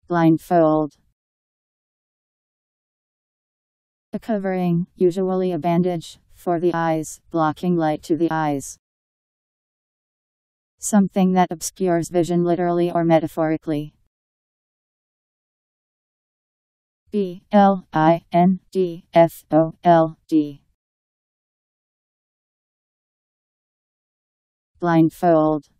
Blindfold. A covering, usually a bandage, for the eyes, blocking light to the eyes. Something that obscures vision literally or metaphorically. Blindfold. Blindfold.